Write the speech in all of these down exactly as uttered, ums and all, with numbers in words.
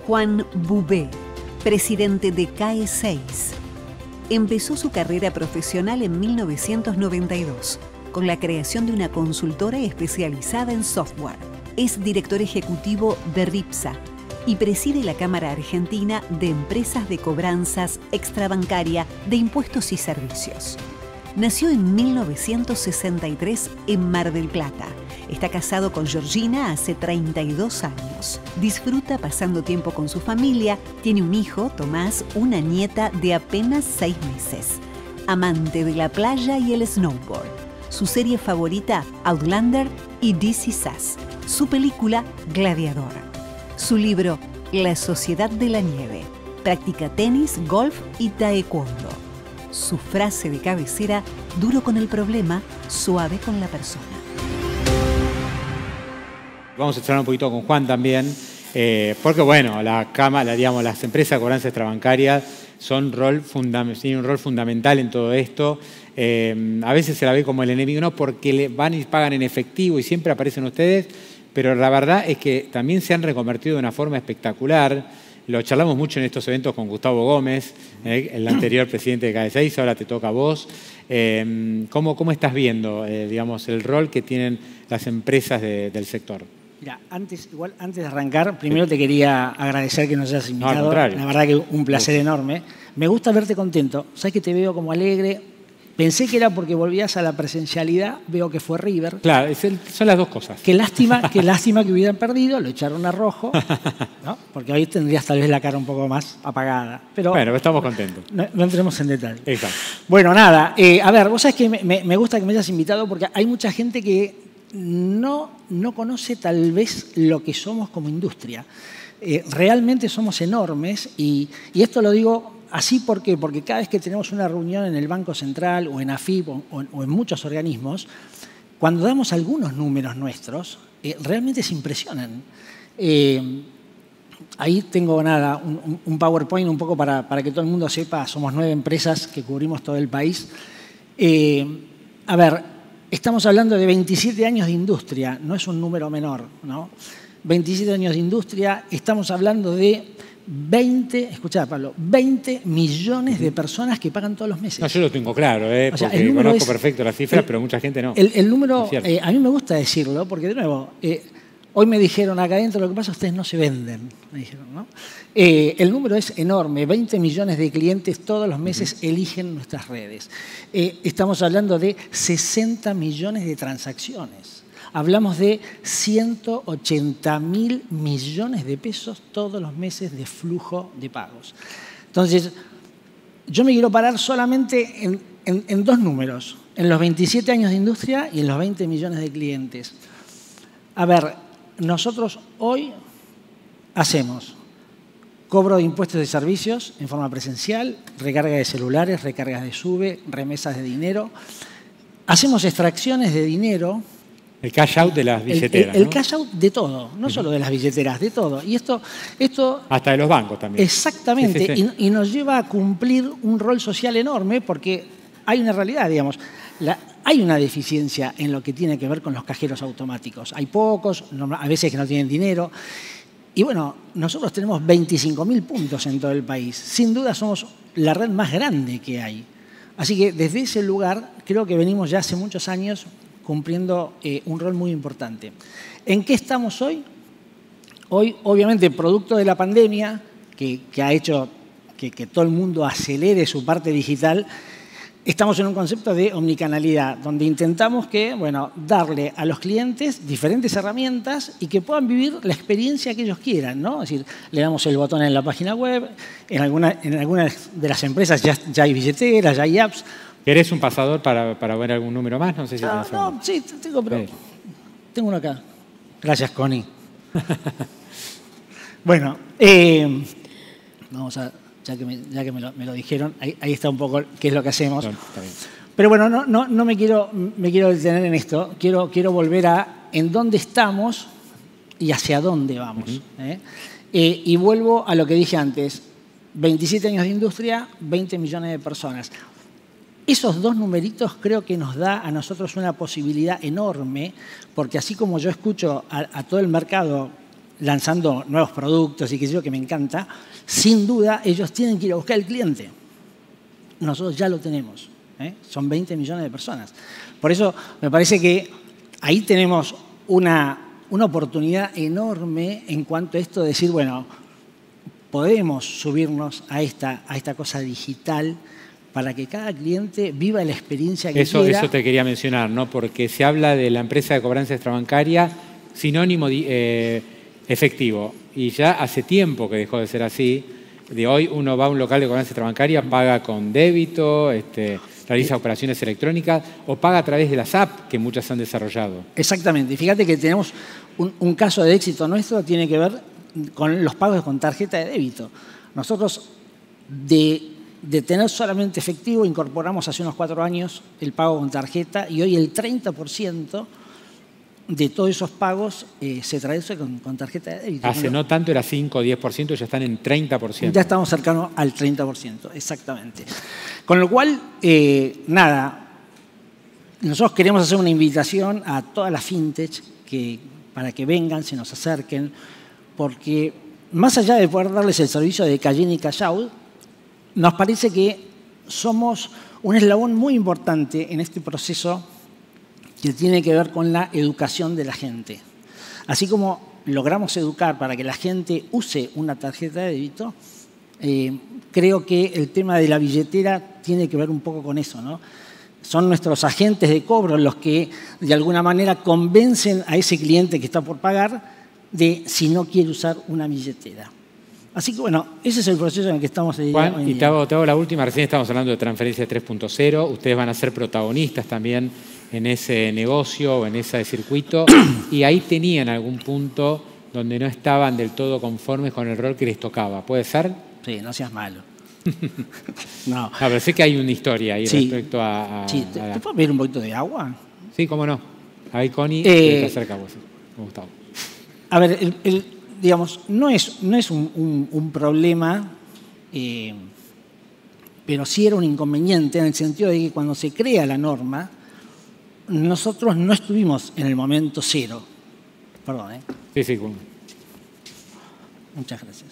Juan Boubet, presidente de C A E seis. Empezó su carrera profesional en mil novecientos noventa y dos con la creación de una consultora especializada en software. Es director ejecutivo de RIPSA y preside la Cámara Argentina de Empresas de Cobranzas Extrabancaria de Impuestos y Servicios. Nació en mil novecientos sesenta y tres en Mar del Plata. Está casado con Georgina hace treinta y dos años. Disfruta pasando tiempo con su familia. Tiene un hijo, Tomás, una nieta de apenas seis meses. Amante de la playa y el snowboard. Su serie favorita, Outlander y This Is Us. Su película, Gladiador. Su libro, La Sociedad de la Nieve. Practica tenis, golf y taekwondo. Su frase de cabecera, duro con el problema, suave con la persona. Vamos a charlar un poquito con Juan también, eh, porque bueno, la cámara, digamos, las empresas de cobranza extrabancarias son rol tienen un rol fundamental en todo esto. Eh, a veces se la ve como el enemigo, no porque le van y pagan en efectivo y siempre aparecen ustedes, pero la verdad es que también se han reconvertido de una forma espectacular. Lo charlamos mucho en estos eventos con Gustavo Gómez, eh, el anterior presidente de C A E seis, ahora te toca a vos. Eh, ¿cómo, ¿Cómo estás viendo, eh, digamos, el rol que tienen las empresas de, del sector? Mira, antes, igual, antes de arrancar, primero te quería agradecer que nos hayas invitado. No, al contrario. La verdad que un placer enorme. Me gusta verte contento. Sabes que te veo como alegre. Pensé que era porque volvías a la presencialidad. Veo que fue River. Claro, es el, son las dos cosas. Qué lástima, qué lástima que hubieran perdido. Lo echaron a rojo, ¿no? Porque hoy tendrías tal vez la cara un poco más apagada. Pero bueno, estamos contentos. No, no entremos en detalle. Exacto. Bueno, nada. Eh, a ver, vos sabés que me, me, me gusta que me hayas invitado porque hay mucha gente que no, no conoce tal vez lo que somos como industria. Eh, realmente somos enormes y, y esto lo digo así ¿por qué? Porque cada vez que tenemos una reunión en el Banco Central o en A F I P o, o, o en muchos organismos, cuando damos algunos números nuestros, eh, realmente se impresionan. Eh, ahí tengo nada, un, un PowerPoint un poco para, para que todo el mundo sepa, somos nueve empresas que cubrimos todo el país. Eh, a ver, estamos hablando de veintisiete años de industria, no es un número menor, ¿no? veintisiete años de industria, estamos hablando de veinte, escuchá Pablo, veinte millones de personas que pagan todos los meses. No, yo lo tengo claro, ¿eh? O sea, porque conozco es, perfecto las cifras, el, pero mucha gente no. El, el número, es eh, a mí me gusta decirlo, porque de nuevo, eh, hoy me dijeron acá adentro, lo que pasa es que ustedes no se venden, me dijeron, ¿no? Eh, el número es enorme, veinte millones de clientes todos los meses uh-huh. eligen nuestras redes. Eh, estamos hablando de sesenta millones de transacciones. Hablamos de ciento ochenta mil millones de pesos todos los meses de flujo de pagos. Entonces, yo me quiero parar solamente en, en, en dos números, en los veintisiete años de industria y en los veinte millones de clientes. A ver, nosotros hoy hacemos cobro de impuestos de servicios en forma presencial, recarga de celulares, recargas de SUBE, remesas de dinero. Hacemos extracciones de dinero. El cash out de las billeteras. El, el, el ¿no? cash out de todo, no uh-huh. solo de las billeteras, de todo. Y esto, esto hasta de los bancos también. Exactamente. Sí, sí, sí. Y, y nos lleva a cumplir un rol social enorme porque hay una realidad, digamos. La, hay una deficiencia en lo que tiene que ver con los cajeros automáticos. Hay pocos, a veces que no tienen dinero. Y bueno, nosotros tenemos veinticinco mil puntos en todo el país. Sin duda somos la red más grande que hay. Así que desde ese lugar creo que venimos ya hace muchos años cumpliendo eh, un rol muy importante. ¿En qué estamos hoy? Hoy, obviamente, producto de la pandemia, que, que ha hecho que, que todo el mundo acelere su parte digital, estamos en un concepto de omnicanalidad, donde intentamos que, bueno, darle a los clientes diferentes herramientas y que puedan vivir la experiencia que ellos quieran, ¿no? Es decir, le damos el botón en la página web, en alguna, en algunas de las empresas ya, ya hay billeteras, ya hay apps. ¿Querés un pasador para, para ver algún número más? No sé si no, no, sí, tengo, pero sí. Tengo uno acá. Gracias, Connie. Bueno, eh, vamos a... ya que, me, ya que me, lo, me lo dijeron, ahí, ahí está un poco qué es lo que hacemos. No, está bien. Pero bueno, no, no, no me, quiero, me quiero detener en esto, quiero, quiero volver a en dónde estamos y hacia dónde vamos. Uh-huh. ¿eh? Eh, y vuelvo a lo que dije antes, veintisiete años de industria, veinte millones de personas. Esos dos numeritos creo que nos da a nosotros una posibilidad enorme, porque así como yo escucho a, a todo el mercado lanzando nuevos productos y qué sé yo, que me encanta, sin duda ellos tienen que ir a buscar el cliente. Nosotros ya lo tenemos. ¿eh? Son veinte millones de personas. Por eso me parece que ahí tenemos una, una oportunidad enorme en cuanto a esto de decir, bueno, podemos subirnos a esta, a esta cosa digital para que cada cliente viva la experiencia que eso, quiera. Eso te quería mencionar, ¿no? Porque se habla de la empresa de cobranza extrabancaria, sinónimo de, eh, efectivo. Y ya hace tiempo que dejó de ser así. De hoy uno va a un local de cobranza extrabancaria, paga con débito, este, realiza operaciones electrónicas o paga a través de las apps que muchas han desarrollado. Exactamente. Y fíjate que tenemos un, un caso de éxito nuestro, tiene que ver con los pagos con tarjeta de débito. Nosotros, de, de tener solamente efectivo, incorporamos hace unos cuatro años el pago con tarjeta y hoy el treinta por ciento de todos esos pagos eh, se traduce con, con tarjeta de débito. Hace no tanto era cinco o diez por ciento, ya están en treinta por ciento. Ya estamos cercanos al treinta por ciento, exactamente. Con lo cual, eh, nada, nosotros queremos hacer una invitación a todas las fintech que, para que vengan, se nos acerquen, porque más allá de poder darles el servicio de Callin y Cash Out, nos parece que somos un eslabón muy importante en este proceso que tiene que ver con la educación de la gente. Así como logramos educar para que la gente use una tarjeta de débito, eh, creo que el tema de la billetera tiene que ver un poco con eso, ¿no? Son nuestros agentes de cobro los que de alguna manera convencen a ese cliente que está por pagar de si no quiere usar una billetera. Así que bueno, ese es el proceso en el que estamos hoy. Juan, y te hago, te hago la última, recién estamos hablando de transferencia tres punto cero, ustedes van a ser protagonistas también en ese negocio o en ese circuito, y ahí tenían algún punto donde no estaban del todo conformes con el rol que les tocaba. ¿Puede ser? Sí, no seas malo. No. No, pero sé que hay una historia ahí sí. respecto a... a, sí. ¿Te, a la... ¿Te puedo pedir un poquito de agua? Sí, cómo no. Ahí Connie, eh, te acerca a vos. Gustavo. A ver, el, el, digamos, no es, no es un, un, un problema, eh, pero sí era un inconveniente en el sentido de que cuando se crea la norma, nosotros no estuvimos en el momento cero. Perdón, ¿eh? Sí, sí. Bueno. Muchas gracias.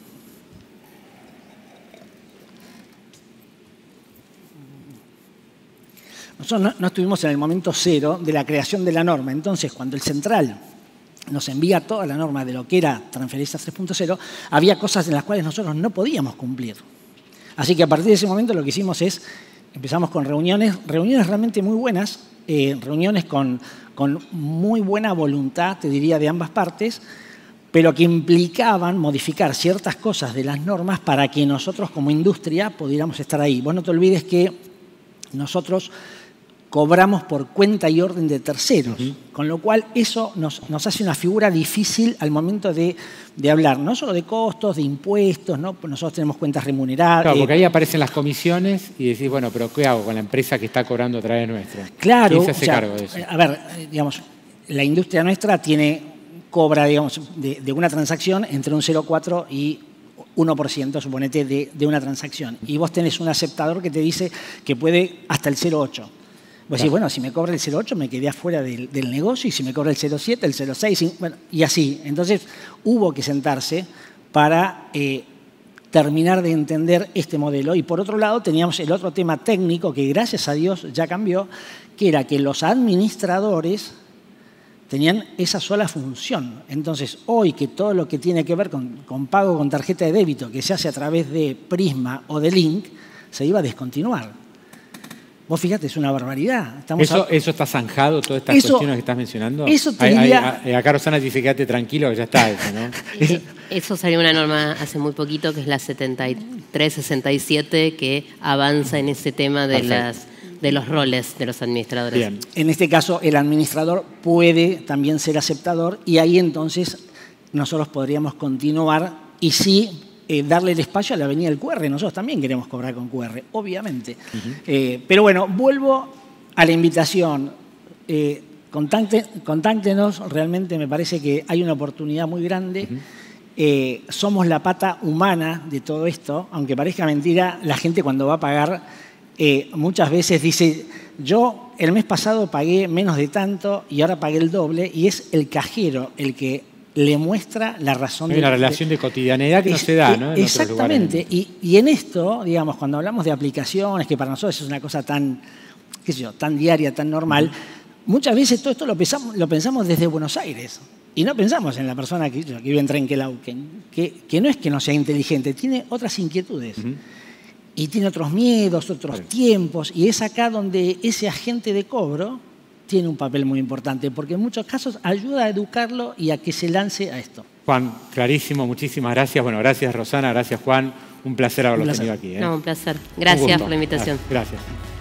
Nosotros no, no estuvimos en el momento cero de la creación de la norma. Entonces, cuando el central nos envía toda la norma de lo que era transferencias tres punto cero, había cosas en las cuales nosotros no podíamos cumplir. Así que a partir de ese momento lo que hicimos es, empezamos con reuniones, reuniones realmente muy buenas, eh, reuniones con, con muy buena voluntad, te diría, de ambas partes, pero que implicaban modificar ciertas cosas de las normas para que nosotros como industria pudiéramos estar ahí. Vos no te olvides que nosotros cobramos por cuenta y orden de terceros, uh-huh. con lo cual eso nos, nos hace una figura difícil al momento de, de hablar, no solo de costos, de impuestos, ¿no? Nosotros tenemos cuentas remuneradas. Claro, porque ahí aparecen las comisiones y decís, bueno, pero ¿qué hago con la empresa que está cobrando a través nuestra? Claro. ¿Quién se hace o sea, cargo de eso? A ver, digamos, la industria nuestra tiene, cobra, digamos, de, de una transacción entre un cero coma cuatro y uno por ciento, suponete, de, de una transacción. Y vos tenés un aceptador que te dice que puede hasta el cero coma ocho. Vos decís, bueno, si me cobra el cero coma ocho me quedé afuera del, del negocio, y si me cobra el cero coma siete, el cero coma seis, bueno, y así. Entonces hubo que sentarse para eh, terminar de entender este modelo. Y por otro lado teníamos el otro tema técnico que gracias a Dios ya cambió, que era que los administradores tenían esa sola función. Entonces hoy que todo lo que tiene que ver con, con pago con tarjeta de débito que se hace a través de Prisma o de Link, se iba a descontinuar. Vos fíjate, es una barbaridad. Estamos eso, a... ¿Eso está zanjado, todas estas eso, cuestiones que estás mencionando? Eso te hay, diría... hay, acá Rosana dice, quédate tranquilo, que ya está eso, ¿no? Eh, eso salió una norma hace muy poquito, que es la setenta y tres sesenta y siete, que avanza en ese tema de, las, de los roles de los administradores. Bien. En este caso, el administrador puede también ser aceptador, y ahí entonces nosotros podríamos continuar y sí... Eh, darle el espacio a la avenida del Q R. Nosotros también queremos cobrar con Q R, obviamente. Uh-huh. eh, pero bueno, vuelvo a la invitación. Eh, contacte, contáctenos, realmente me parece que hay una oportunidad muy grande. Uh-huh. eh, somos la pata humana de todo esto. Aunque parezca mentira, la gente cuando va a pagar eh, muchas veces dice, yo el mes pasado pagué menos de tanto y ahora pagué el doble, y es el cajero el que le muestra la razón Hay de... una relación de, de cotidianidad que es, no se da, ¿no? En exactamente. Y, y en esto, digamos, cuando hablamos de aplicaciones, que para nosotros es una cosa tan, qué sé yo, tan diaria, tan normal, uh-huh. muchas veces todo esto lo pensamos, lo pensamos desde Buenos Aires. Y no pensamos en la persona que, que vive en Trenquelauquen, que, que no es que no sea inteligente, tiene otras inquietudes. Uh-huh. Y tiene otros miedos, otros sí. tiempos. Y es acá donde ese agente de cobro tiene un papel muy importante, porque en muchos casos ayuda a educarlo y a que se lance a esto. Juan, clarísimo, muchísimas gracias. Bueno, gracias Rosana, gracias Juan. Un placer haberlos tenido aquí. ¿eh? No, un placer. Gracias un por la invitación. Gracias.